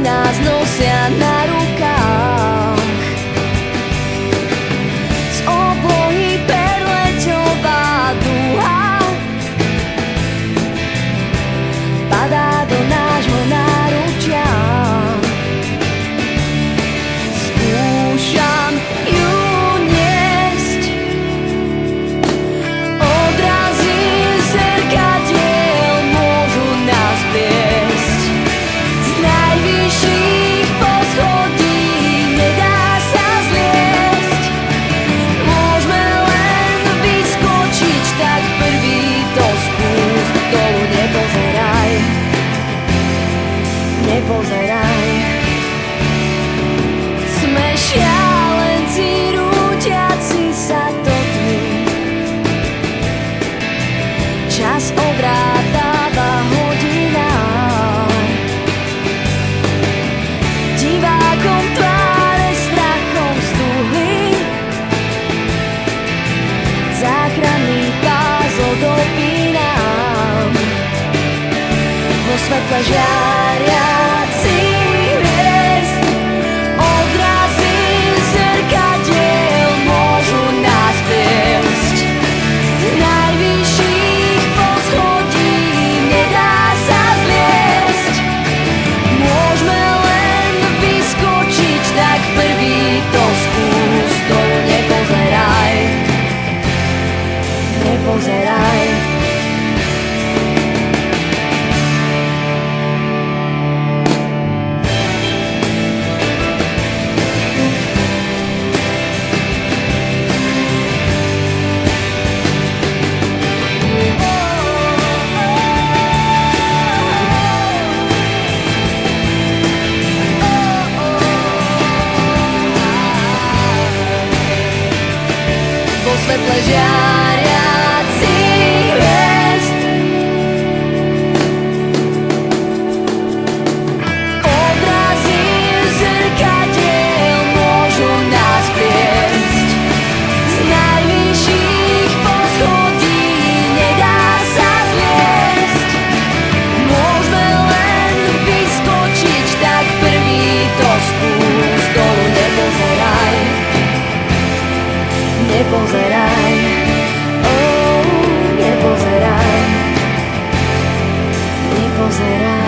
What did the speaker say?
nás nosia na rukách. Z oblohy perleťová duha padá do nášho náručia. Skúšam ju niesť, odrazy zrkadiel môžu nás viesť. Z najvyšších poschodí nedá sa zliesť. Môžeme len vyskočiť, tak prvý to skús. Dolu nepozeraj, nepozeraj. Sme šialenci rútiaci sa do tmy. Čas odrátáva hodinám. Divákom tváre strachom stuhli. Záchranný pás odopínam. Vo svetle žiariacich hviezd odrazy zrkadiel môžu nás viesť. Z najvyšších poschodí nedá sa zliesť. Môžeme len vyskočiť, tak prvý to skús. Dolu nepozeraj, nepozeraj. Vo svetle žiariacich hviezd odrazy zrkadiel môžu nás viesť. Z najvyšších poschodí nedá sa zliesť. Môžeme len vyskočiť, tak prvý to skús. Dolu nepozeraj, nepozeraj, oh, nepozeraj, nepozeraj.